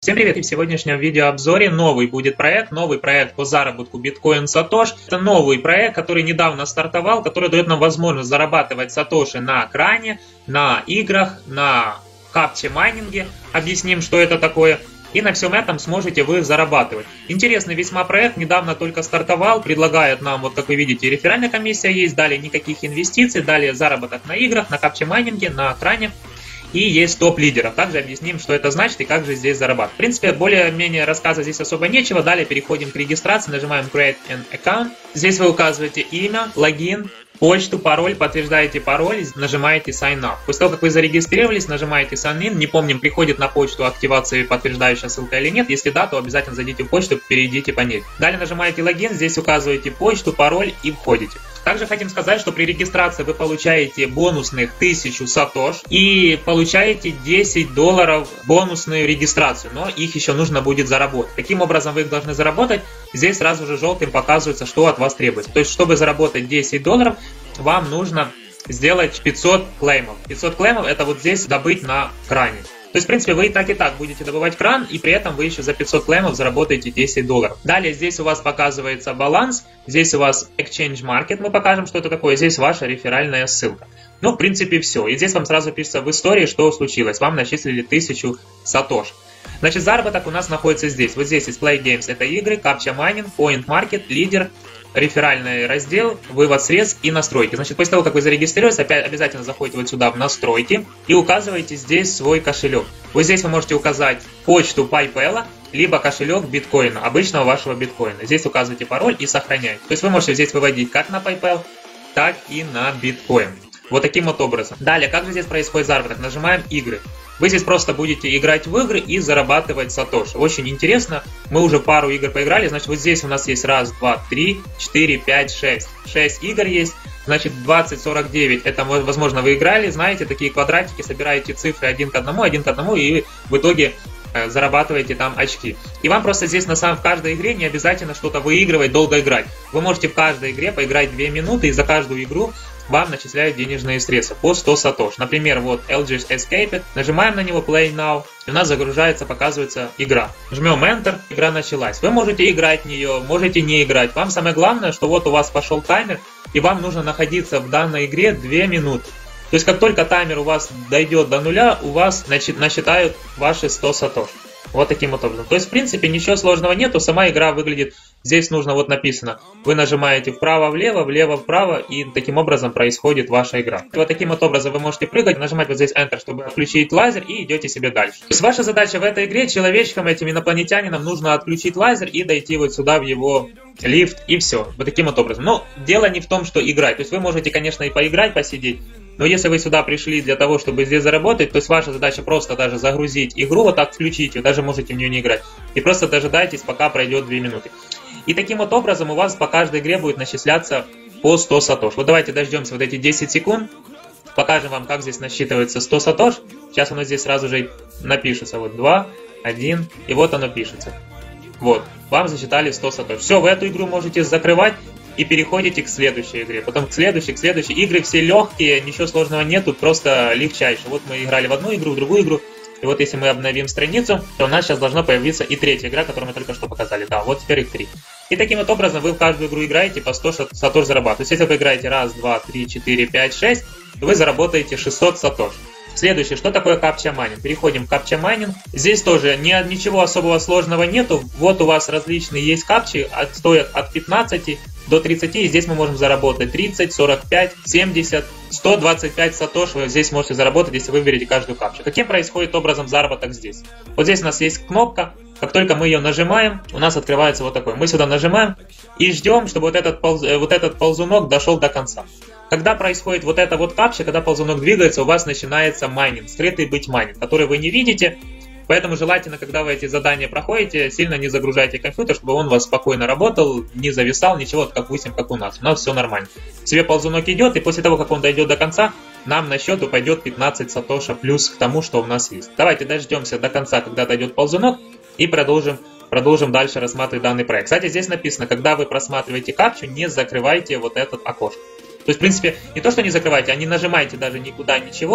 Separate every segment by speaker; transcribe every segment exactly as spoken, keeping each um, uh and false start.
Speaker 1: Всем привет! И в сегодняшнем видеообзоре новый будет проект, новый проект по заработку биткоин Сатош. Это новый проект, который недавно стартовал, который дает нам возможность зарабатывать Сатоши на кране, на играх, на капче майнинге. Объясним, что это такое. И на всем этом сможете вы зарабатывать. Интересный весьма проект, недавно только стартовал, предлагает нам, вот как вы видите, реферальная комиссия есть, далее никаких инвестиций, далее заработок на играх, на капче майнинге, на кране. И есть топ лидеров. Также объясним, что это значит и как же здесь зарабатывать. В принципе, более-менее рассказывать здесь особо нечего. Далее переходим к регистрации, нажимаем Create an Account. Здесь вы указываете имя, логин, почту, пароль, подтверждаете пароль, нажимаете Sign Up. После того, как вы зарегистрировались, нажимаете Sign In. Не помним, приходит на почту активации подтверждающая ссылка или нет. Если да, то обязательно зайдите в почту, перейдите по ней. Далее нажимаете логин, здесь указываете почту, пароль и входите. Также хотим сказать, что при регистрации вы получаете бонусных тысячу сатош и получаете десять долларов бонусную регистрацию, но их еще нужно будет заработать. Каким образом вы их должны заработать? Здесь сразу же желтым показывается, что от вас требуется. То есть, чтобы заработать десять долларов, вам нужно сделать пятьсот клеймов. пятьсот клеймов это вот здесь добыть на кране. То есть, в принципе, вы и так и так будете добывать кран, и при этом вы еще за пятьсот клеймов заработаете десять долларов. Далее здесь у вас показывается баланс, здесь у вас Exchange Market, мы покажем, что это такое, здесь ваша реферальная ссылка. Ну, в принципе, все. И здесь вам сразу пишется в истории, что случилось. Вам начислили тысячу сатош. Значит, заработок у нас находится здесь. Вот здесь есть Play Games, это игры, Captcha Mining, Point Market, лидер, реферальный раздел, вывод средств и настройки. Значит, после того, как вы зарегистрировались, опять обязательно заходите вот сюда в настройки и указываете здесь свой кошелек. Вот здесь вы можете указать почту PayPal, либо кошелек биткоина, обычного вашего биткоина. Здесь указываете пароль и сохраняете. То есть вы можете здесь выводить как на PayPal, так и на биткоин. Вот таким вот образом. Далее, как же здесь происходит заработок? Нажимаем игры. Вы здесь просто будете играть в игры и зарабатывать сатоши. Очень интересно. Мы уже пару игр поиграли. Значит, вот здесь у нас есть раз, два, три, четыре, пять, шесть. шесть игр есть. Значит, двадцать, сорок девять. Это, возможно, вы играли. Знаете, такие квадратики. Собираете цифры один к одному, один к одному. И в итоге э, зарабатываете там очки. И вам просто здесь на самом в каждой игре не обязательно что-то выигрывать, долго играть. Вы можете в каждой игре поиграть две минуты. И за каждую игру вам начисляют денежные средства по сто сатош. Например, вот эл джи Escaped. Нажимаем на него Play Now. И у нас загружается, показывается игра. Жмем Enter. Игра началась. Вы можете играть в нее, можете не играть. Вам самое главное, что вот у вас пошел таймер. И вам нужно находиться в данной игре две минуты. То есть, как только таймер у вас дойдет до нуля, у вас насчитают ваши сто сатош. Вот таким вот образом. То есть, в принципе, ничего сложного нету. Сама игра выглядит, здесь нужно вот написано. Вы нажимаете вправо-влево, влево-вправо, и таким образом происходит ваша игра. И вот таким вот образом вы можете прыгать, нажимать вот здесь Enter, чтобы отключить лазер, и идете себе дальше. То есть, ваша задача в этой игре, человечкам, этим инопланетянинам, нужно отключить лазер и дойти вот сюда в его лифт, и все. Вот таким вот образом. Но дело не в том, что играть. То есть, вы можете, конечно, и поиграть, посидеть. Но если вы сюда пришли для того, чтобы здесь заработать, то есть ваша задача просто даже загрузить игру, вот так включить ее, даже можете в нее не играть. И просто дожидайтесь, пока пройдет две минуты. И таким вот образом у вас по каждой игре будет начисляться по сто сатош. Вот давайте дождемся вот эти десять секунд. Покажем вам, как здесь насчитывается сто сатош. Сейчас оно здесь сразу же напишется. Вот два, один, и вот оно пишется. Вот, вам засчитали сто сатош. Все, вы эту игру можете закрывать. И переходите к следующей игре, потом к следующей, к следующей. Игры все легкие, ничего сложного нету, просто легчайше. Вот мы играли в одну игру, в другую игру. И вот если мы обновим страницу, то у нас сейчас должна появиться и третья игра, которую мы только что показали. Да, вот теперь их три. И таким вот образом вы в каждую игру играете по сто сатош зарабатываете. То есть если вы играете раз, два, три, четыре, пять, шесть, то вы заработаете шестьсот сатош. Следующее, что такое капча майнинг? Переходим к капча майнинг. Здесь тоже ни, ничего особого сложного нету. Вот у вас различные есть капчи, от, стоят от пятнадцати до тридцати, и здесь мы можем заработать тридцать, сорок пять, семьдесят, сто двадцать пять сатош вы здесь можете заработать, если вы выберете каждую капчу. Каким происходит образом заработок здесь? Вот здесь у нас есть кнопка, как только мы ее нажимаем, у нас открывается вот такой. Мы сюда нажимаем и ждем, чтобы вот этот, полз, вот этот ползунок дошел до конца. Когда происходит вот эта вот капча, когда ползунок двигается, у вас начинается майнинг, скрытый бит майнинг, который вы не видите. Поэтому желательно, когда вы эти задания проходите, сильно не загружайте компьютер, чтобы он у вас спокойно работал, не зависал, ничего, как допустим, как у нас. У нас все нормально. Себе ползунок идет, и после того, как он дойдет до конца, нам на счет упадет пятнадцать сатоша плюс к тому, что у нас есть. Давайте дождемся до конца, когда дойдет ползунок, и продолжим, продолжим дальше рассматривать данный проект. Кстати, здесь написано, когда вы просматриваете капчу, не закрывайте вот этот окошко. То есть, в принципе, не то, что не закрывайте, а не нажимайте даже никуда ничего.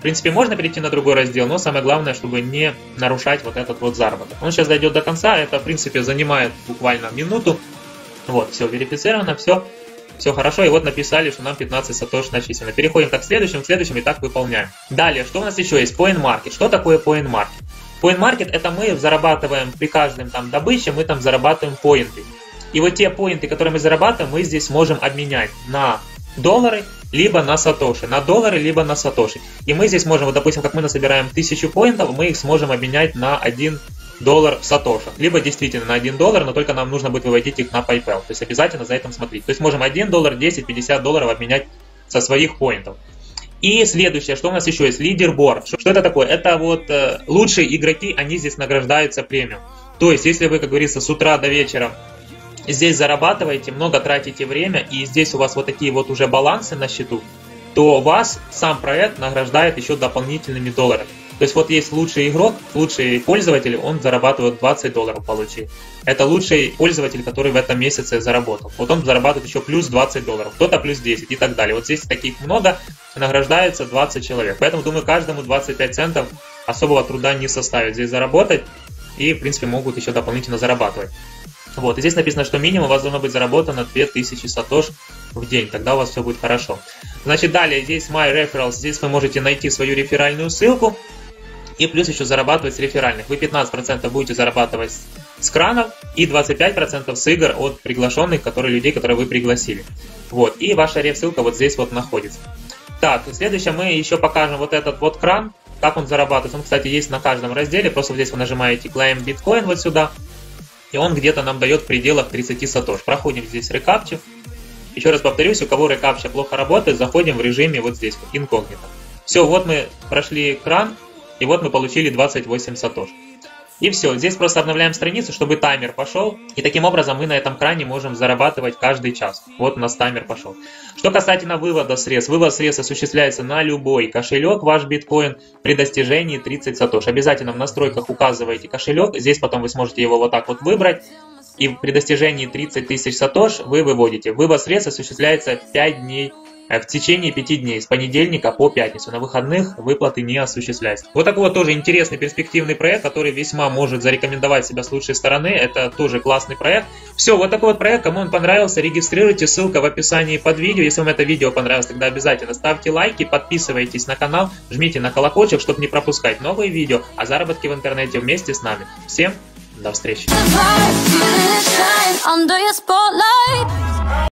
Speaker 1: принципе, можно перейти на другой раздел, но самое главное, чтобы не нарушать вот этот вот заработок. Он сейчас дойдет до конца, это, в принципе, занимает буквально минуту. Вот, все верифицировано, все, все хорошо, и вот написали, что нам пятнадцать сатош начислено. Переходим к следующему, к следующему, и так выполняем. Далее, что у нас еще есть? Point Market. Что такое Point Market? Point Market это мы зарабатываем при каждом там добыче, мы там зарабатываем поинты. И вот те поинты, которые мы зарабатываем, мы здесь можем обменять на доллары, либо на сатоши. На доллары, либо на сатоши. И мы здесь можем, вот допустим, как мы насобираем тысячу поинтов, мы их сможем обменять на один доллар в сатошах. Либо действительно на один доллар, но только нам нужно будет выводить их на PayPal. То есть обязательно за этим смотреть. То есть можем один доллар, десять, пятьдесят долларов обменять со своих поинтов. И следующее, что у нас еще есть? Лидерборд. Что это такое? Это вот э, лучшие игроки, они здесь награждаются премиум. То есть, если вы, как говорится, с утра до вечера здесь зарабатываете, много тратите время, и здесь у вас вот такие вот уже балансы на счету, то вас сам проект награждает еще дополнительными долларами. То есть вот есть лучший игрок, лучший пользователь, он зарабатывает двадцать долларов получил. Это лучший пользователь, который в этом месяце заработал. Вот он зарабатывает еще плюс двадцать долларов, кто-то плюс десять и так далее. Вот здесь таких много, награждается двадцать человек. Поэтому, думаю, каждому двадцать пять центов особого труда не составит здесь заработать. И, в принципе, могут еще дополнительно зарабатывать. Вот, и здесь написано, что минимум у вас должно быть заработано две тысячи сатош в день, тогда у вас все будет хорошо. Значит, далее здесь My Referrals, здесь вы можете найти свою реферальную ссылку и плюс еще зарабатывать с реферальных. Вы пятнадцать процентов будете зарабатывать с кранов и двадцать пять процентов с игр от приглашенных, которые, людей, которые вы пригласили. Вот, и ваша реф-ссылка вот здесь вот находится. Так, следующее мы еще покажем вот этот вот кран, как он зарабатывает. Он, кстати, есть на каждом разделе, просто здесь вы нажимаете Claim Bitcoin вот сюда. И он где-то нам дает в пределах тридцати сатош. Проходим здесь рекапчу. Еще раз повторюсь, у кого рекапча плохо работает, заходим в режиме вот здесь, вот, инкогнито. Все, вот мы прошли экран, и вот мы получили двадцать восемь сатош. И все, здесь просто обновляем страницу, чтобы таймер пошел. И таким образом мы на этом кране можем зарабатывать каждый час. Вот у нас таймер пошел. Что касательно вывода средств. Вывод средств осуществляется на любой кошелек, ваш биткоин, при достижении тридцати сатош. Обязательно в настройках указываете кошелек. Здесь потом вы сможете его вот так вот выбрать. И при достижении тридцати тысяч сатош вы выводите. Вывод средств осуществляется пять дней. В течение пяти дней, с понедельника по пятницу. На выходных выплаты не осуществляются. Вот такой вот тоже интересный перспективный проект, который весьма может зарекомендовать себя с лучшей стороны. Это тоже классный проект. Все, вот такой вот проект. Кому он понравился, регистрируйте. Ссылка в описании под видео. Если вам это видео понравилось, тогда обязательно ставьте лайки, подписывайтесь на канал, жмите на колокольчик, чтобы не пропускать новые видео о заработке в интернете вместе с нами. Всем до встречи!